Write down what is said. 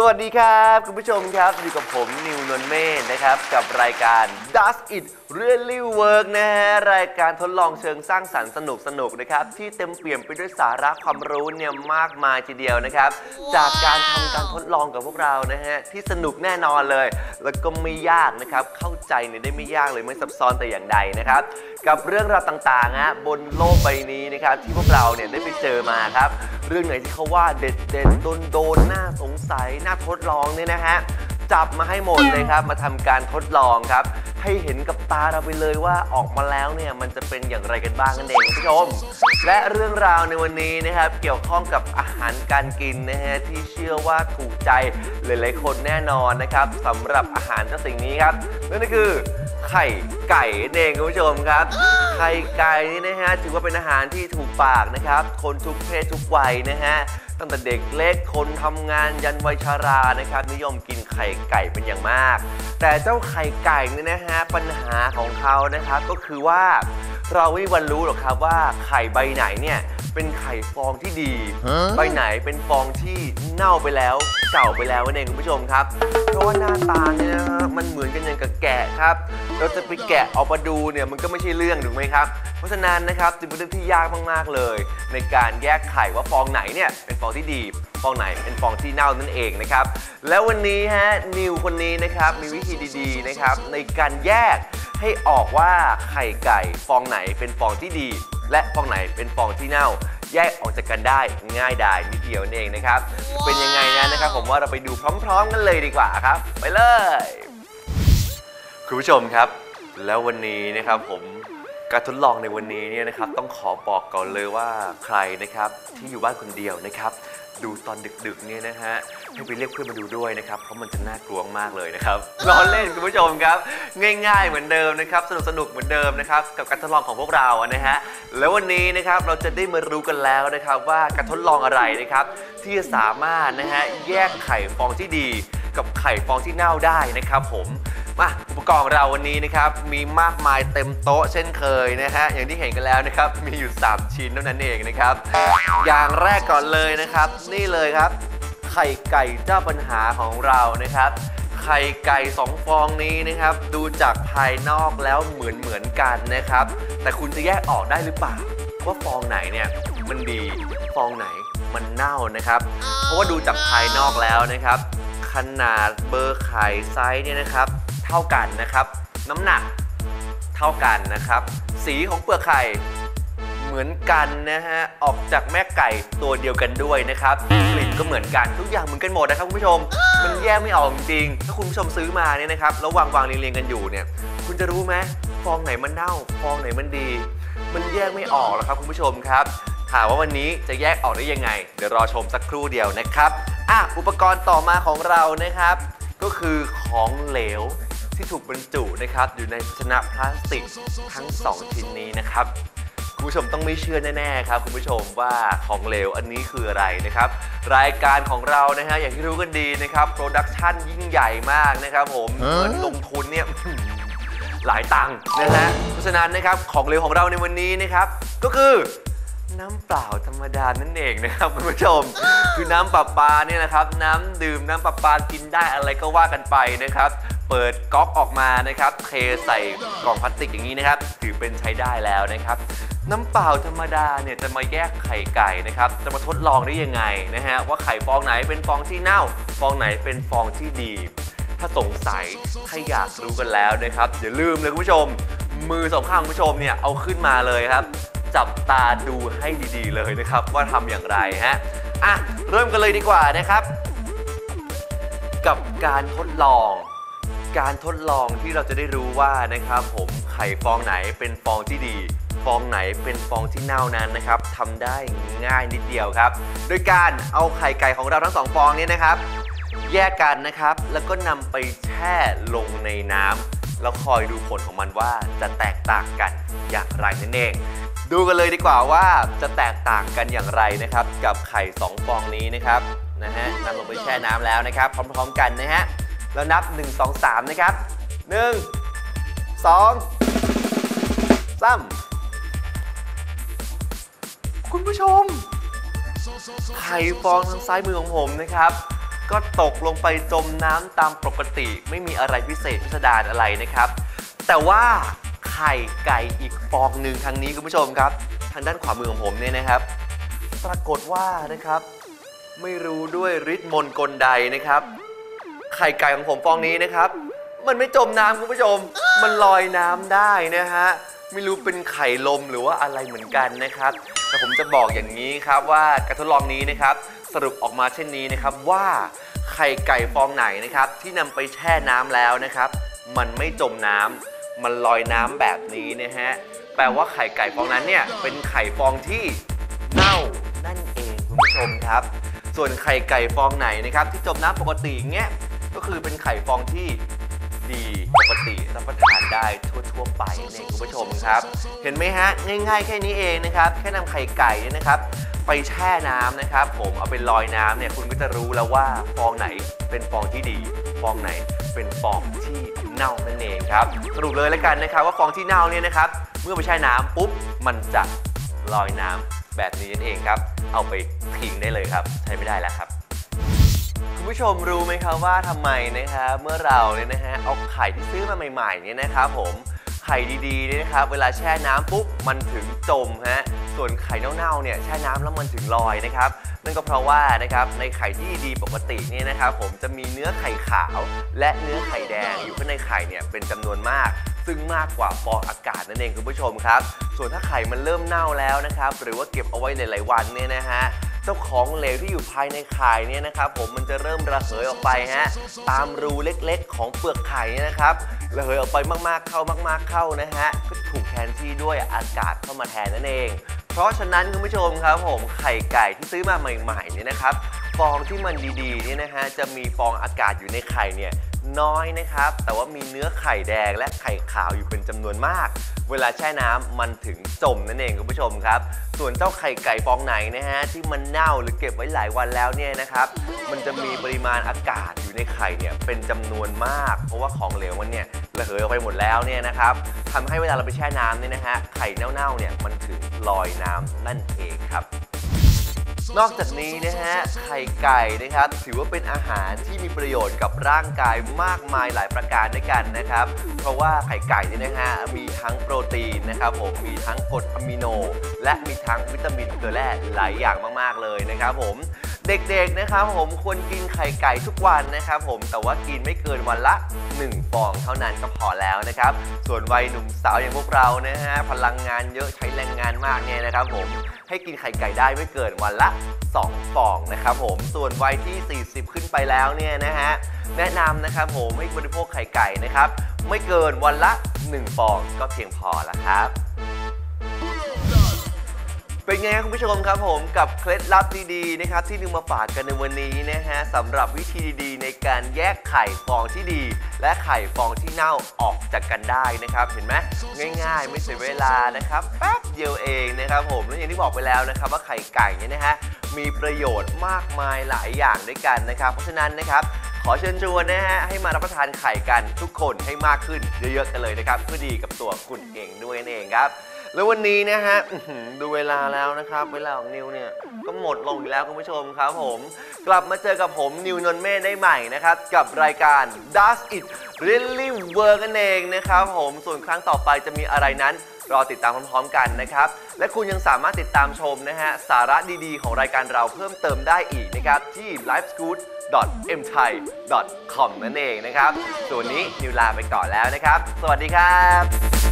วัสดีครับคุณผู้ชมครับอยู่กับผมนิวนนท์เมธนะครับกับรายการ Does It Really Work นะฮะรายการทดลองเชิงสร้างสรรค์สนุกนะครับที่เต็มเปี่ยมไปด้วยสาระความรู้เนี่ยมากมายทีเดียวนะครับจากการทำการทดลองกับพวกเรานะฮะที่สนุกแน่นอนเลยแล้วก็ไม่ยากนะครับเข้าใจเนี่ยได้ไม่ยากเลยไม่ซับซ้อนแต่อย่างใดนะครับกับเรื่องราวต่างๆฮะบนโลกใบนี้นะครับที่พวกเราเนี่ยได้ไปเจอมาครับเรื่องไหนที่เขาว่าเด็ดโดนน่าสงสัยน่าทดลองเนี่ยนะฮะจับมาให้หมดเลยครับมาทำการทดลองครับให้เห็นกับตาเราไปเลยว่าออกมาแล้วเนี่ยมันจะเป็นอย่างไรกันบ้างนั่นเองคุณผู้ชมและเรื่องราวในวันนี้นะครับเกี่ยวข้องกับอาหารการกินนะฮะที่เชื่อว่าถูกใจหลายๆคนแน่นอนนะครับสำหรับอาหารเจ้าสิ่งนี้ครับนั่นก็คือไข่ไก่นั่นเองคุณผู้ชมครับไข่ไก่นี่นะฮะถือว่าเป็นอาหารที่ถูกปากนะครับคนทุกเพศทุกวัยนะฮะตั้งแต่เด็กเล็กคนทำงานยันวัยชรานะครับนิยมกินไข่ไก่เป็นอย่างมากแต่เจ้าไข่ไก่นี่นะฮะปัญหาของเขานะครับก็คือว่าเราไม่มีวันรู้หรอกครับว่าไข่ใบไหนเนี่ยเป็นไข่ฟองที่ดีใบไหนเป็นฟองที่เน่าไปแล้วเก่าไปแล้วนั่นเองคุณผู้ชมครับเพราะว่าหน้าตาเนี่ยมันเหมือนกันอย่างกับแกะครับเราจะไปแกะออกมาดูเนี่ยมันก็ไม่ใช่เรื่องถูกไหมครับเพราะฉะนั้นนะครับจึงเป็นเรื่องที่ยากมากๆเลยในการแยกไข่ว่าฟองไหนเนี่ยเป็นฟองที่ดีฟองไหนเป็นฟองที่เน่านั่นเองนะครับแล้ววันนี้ฮะนิวคนนี้นะครับมีวิธีดีๆนะครับในการแยกให้ออกว่าไข่ไก่ฟองไหนเป็นฟองที่ดีและฟองไหนเป็นฟองที่เน่าแยกออกจากกันได้ง่ายดายนิดเดียวเองนะครับเป็นยังไงนะครับผมว่าเราไปดูพร้อมๆกันเลยดีกว่าครับไปเลยคุณผู้ชมครับแล้ววันนี้นะครับผมการทดลองในวันนี้เนี่ยนะครับต้องขอบอกก่อนเลยว่าใครนะครับที่อยู่บ้านคนเดียวนะครับดูตอนดึกๆเนี่ยนะฮะให้ไปเรียกเพื่อนมาดูด้วยนะครับเพราะมันจะน่ากลัวมากเลยนะครับล้อเล่นคุณผู้ชมครับง่ายๆเหมือนเดิมนะครับสนุกเหมือนเดิมนะครับกับการทดลองของพวกเรานะฮะแล้ววันนี้นะครับเราจะได้มารู้กันแล้วนะครับว่าการทดลองอะไรนะครับที่จะสามารถนะฮะแยกไข่ฟองที่ดีกับไข่ฟองที่เน่าได้นะครับผมมาอุปกรณ์ของเราวันนี้นะครับมีมากมายเต็มโต๊ะเช่นเคยนะฮะอย่างที่เห็นกันแล้วนะครับมีอยู่3ชิ้นเท่านั้นเองนะครับอย่างแรกก่อนเลยนะครับนี่เลยครับไข่ไก่เจ้าปัญหาของเรานะครับไข่ไก่2ฟองนี้นะครับดูจากภายนอกแล้วเหมือนกันนะครับแต่คุณจะแยกออกได้หรือเปล่าว่าฟองไหนเนี่ยมันดีฟองไหนมันเน่านะครับเพราะว่าดูจากภายนอกแล้วนะครับขนาดเบอร์ไข่ไซส์เนี่ยนะครับเท่ากันนะครับน้ำหนักเท่ากันนะครับสีของเปลือกไข่เหมือนกันนะฮะออกจากแม่ไก่ตัวเดียวกันด้วยนะครับกลิ่นก็เหมือนกันทุกอย่างเหมือนกันหมดนะครับคุณผู้ชมมันแยกไม่ออกจริงๆถ้าคุณผู้ชมซื้อมาเนี่ยนะครับแล้ววางเรียงกันอยู่เนี่ยคุณจะรู้ไหมฟองไหนมันเน่าฟองไหนมันดีมันแยกไม่ออกหรอกครับคุณผู้ชมครับถามว่าวันนี้จะแยกออกได้ยังไงเดี๋ยวรอชมสักครู่เดียวนะครับอุปกรณ์ต่อมาของเรานะครับก็คือของเหลวที่ถูกบรรจุนะครับอยู่ในภาชนะพลาสติกทั้ง2ชิ้นนี้นะครับคุณผู้ชมต้องไม่เชื่อแน่ๆครับคุณผู้ชมว่าของเหลวอันนี้คืออะไรนะครับรายการของเรานะฮะอย่างที่รู้กันดีนะครับโปรดักชั่นยิ่งใหญ่มากนะครับผมเหมือนลงทุนเนี่ยหลายตังค์นะฮะเพราะฉะนั้นนะครับของเหลวของเราในวันนี้นะครับก็คือน้ำเปล่าธรรมดานั่นเองนะครับคุณผู้ชมคือน้ำประปาเนี่ยนะครับน้ำดื่มน้ำประปากินได้อะไรก็ว่ากันไปนะครับเปิดก๊อกออกมานะครับเทใส่กล่องพลาสติกอย่างนี้นะครับถือเป็นใช้ได้แล้วนะครับน้ำเปล่าธรรมดาเนี่ยจะมาแยกไข่ไก่นะครับจะมาทดลองได้ยังไงนะฮะว่าไข่ฟองไหนเป็นฟองที่เน่าฟองไหนเป็นฟองที่ดีถ้าสงสัยถ้าอยากรู้กันแล้วนะครับอย่าลืมเลยคุณผู้ชมมือสองข้างคุณผู้ชมเนี่ยเอาขึ้นมาเลยครับจับตาดูให้ดีๆเลยนะครับว่าทำอย่างไรฮะเริ่มกันเลยดีกว่านะครับกับการทดลองที่เราจะได้รู้ว่านะครับผมไข่ฟองไหนเป็นฟองที่ดีฟองไหนเป็นฟองที่เน่านั้นนะครับทำได้ง่ายนิดเดียวครับโดยการเอาไข่ไก่ของเราทั้ง2ฟองนี้นะครับแยกกันนะครับแล้วก็นำไปแช่ลงในน้ำแล้วคอยดูผลของมันว่าจะแตกต่างกันอย่างไรนั่นเองดูกันเลยดีกว่าว่าจะแตกต่างกันอย่างไรนะครับกับไข่2ฟองนี้นะครับนำลงไปแช่น้ำแล้วนะครับพร้อมๆกันนะฮะแล้วนับ1 2 3นะครับ1 2 3คุณผู้ชมไข่ฟองทางซ้ายมือของผมนะครับก็ตกลงไปจมน้ำตามปกติไม่มีอะไรพิเศษพิสดารอะไรนะครับแต่ว่าไข่ไก่อีกฟองหนึ่งทางนี้คุณผู้ชมครับทางด้านขวามือของผมเนี่ยนะครับปรากฏว่านะครับไม่รู้ด้วยฤทธิ์มนต์กลใดนะครับไข่ไก่ของผมฟองนี้นะครับมันไม่จมน้ำคุณผู้ชมมันลอยน้ำได้นะฮะไม่รู้เป็นไข่ลมหรือว่าอะไรเหมือนกันนะครับแต่ผมจะบอกอย่างนี้ครับว่าการทดลองนี้นะครับสรุปออกมาเช่นนี้นะครับว่าไข่ไก่ฟองไหนนะครับที่นำไปแช่น้ำแล้วนะครับมันไม่จมน้ำมันลอยน้ำแบบนี้นะฮะแปลว่าไข่ไก่ฟองนั้นเนี่ยเป็นไข่ฟองที่เน่านั่นเองคุณผู้ชมครับส่วนไข่ไก่ฟองไหนนะครับที่จมน้ำปกติเงี้ยก็คือเป็นไข่ฟองที่ดีปกติรับประทานได้ทั่วไปเนี่ยคุณผู้ชมครับเห็นไหมฮะง่ายๆแค่นี้เองนะครับแค่นำไข่ไก่เนี่ยนะครับไปแช่น้ำนะครับผมเอาไปลอยน้ำเนี่ยคุณก็จะรู้แล้วว่าฟองไหนเป็นฟองที่ดีฟองไหนเป็นฟองที่เน่านั่นเองครับสรุปเลยแล้วกันนะครับว่าฟองที่เน่าเนี่ยนะครับเมื่อไปแช่น้ำปุ๊บมันจะลอยน้ำแบบนี้นั่นเองครับเอาไปทิ้งได้เลยครับใช้ไม่ได้แล้วครับคุณผู้ชมรู้ไหมครับว่าทำไมนะครับเมื่อเราเนี่ยนะฮะเอาไข่ที่ซื้อมาใหม่ๆเนี่ยนะครับผมไข่ดีๆเนี่ยนะครับเวลาแช่น้ำปุ๊บมันถึงจมฮะส่วนไข่เน่าๆเนี่ยแช่น้ำแล้วมันถึงลอยนะครับนั่นก็เพราะว่านะครับในไข่ที่ดีปกติเนี่ยนะครับผมจะมีเนื้อไข่ขาวและเนื้อไข่แดงอยู่ข้างในไข่เนี่ยเป็นจำนวนมากซึ่งมากกว่าฟองอากาศนั่นเองคุณผู้ชมครับส่วนถ้าไข่มันเริ่มเน่าแล้วนะครับหรือว่าเก็บเอาไว้หลายๆวันเนี่ยนะฮะเจ้าของเหลวที่อยู่ภายในไข่เนี่ยนะครับผมมันจะเริ่มระเหยออกไปฮะตามรูเล็กๆของเปลือกไข่เนี่ยนะครับระเหยออกไปมากๆเข้านะฮะก็ถูกแทนที่ด้วยอากาศเข้ามาแทนนั่นเองเพราะฉะนั้นคุณผู้ชมครับผมไข่ไก่ที่ซื้อมาใหม่ๆเนี่ยนะครับฟองที่มันดีๆเนี่ยนะฮะจะมีฟองอากาศอยู่ในไข่เนี่ยน้อยนะครับแต่ว่ามีเนื้อไข่แดงและไข่ขาวอยู่เป็นจำนวนมากเวลาแช่น้ำมันถึงจมนั่นเองคุณผู้ชมครับส่วนเจ้าไข่ไก่ฟองไหนนะฮะที่มันเน่าหรือเก็บไว้หลายวันแล้วเนี่ยนะครับมันจะมีปริมาณอากาศอยู่ในไข่เนี่ยเป็นจำนวนมากเพราะว่าของเหลวมันเนี่ยระเหยออกไปหมดแล้วเนี่ยนะครับทำให้เวลาเราไปแช่น้ำเนี่ยนะฮะไข่เน่าๆเนี่ยมันถึงลอยน้ำนั่นเองครับนอกจากนี้นะฮะไข่ไก่นะครับถือว่าเป็นอาหารที่มีประโยชน์กับร่างกายมากมายหลายประการด้วยกันนะครับเพราะว่าไข่ไก่เนี่ยนะฮะมีทั้งโปรตีนนะครับผมมีทั้งกรดอะมิโนและมีทั้งวิตามินเกลือแร่หลายอย่างมากๆเลยนะครับผมเด็กๆนะครับผมควรกินไข่ไก่ทุกวันนะครับผมแต่ว่ากินไม่เกินวันละ1ฟองเท่านั้นก็พอแล้วนะครับส่วนวัยหนุ่มสาวอย่างพวกเรานะฮะพลังงานเยอะใช้แรงงานมากเนี่ยนะครับผมให้กินไข่ไก่ได้ไม่เกินวันละ2ฟองนะครับผมส่วนวัยที่40ขึ้นไปแล้วเนี่ยนะฮะแนะนำนะครับผมให้บริโภคไข่ไก่นะครับไม่เกินวันละ1ฟองก็เพียงพอแล้วครับเป็นไงคุณผู้ชมครับผมกับเคล็ดลับดีๆนะครับที่นำมาฝากกันในวันนี้นะฮะสำหรับวิธีดีๆในการแยกไข่ฟองที่ดีและไข่ฟองที่เน่าออกจากกันได้นะครับเห็นไหมง่ายๆไม่เสียเวลานะครับแป๊บเดียวเองนะครับผมและอย่างที่บอกไปแล้วนะครับว่าไข่ไก่เนี่ยนะฮะมีประโยชน์มากมายหลายอย่างด้วยกันนะครับเพราะฉะนั้นนะครับขอเชิญชวนนะฮะให้มารับประทานไข่กันทุกคนให้มากขึ้นเยอะๆกันเลยนะครับเพื่อดีกับตัวคุณเองด้วยนั่นเองครับแล้ววันนี้นะฮะดูเวลาแล้วนะครับเวลาของนิวเนี่ยก็หมดลงอีกแล้วคุณผู้ชมครับผมกลับมาเจอกับผมนิวนนท์เมฆได้ใหม่นะครับกับรายการ Does It Really Work นั่นเองนะครับผมส่วนครั้งต่อไปจะมีอะไรนั้นรอติดตามพร้อมๆกันนะครับและคุณยังสามารถติดตามชมนะฮะสาระดีๆของรายการเราเพิ่มเติมได้อีกนะครับที่ livescoot.mthai.com นั่นเองนะครับส่วนนี้นิวลาไปก่อนแล้วนะครับสวัสดีครับ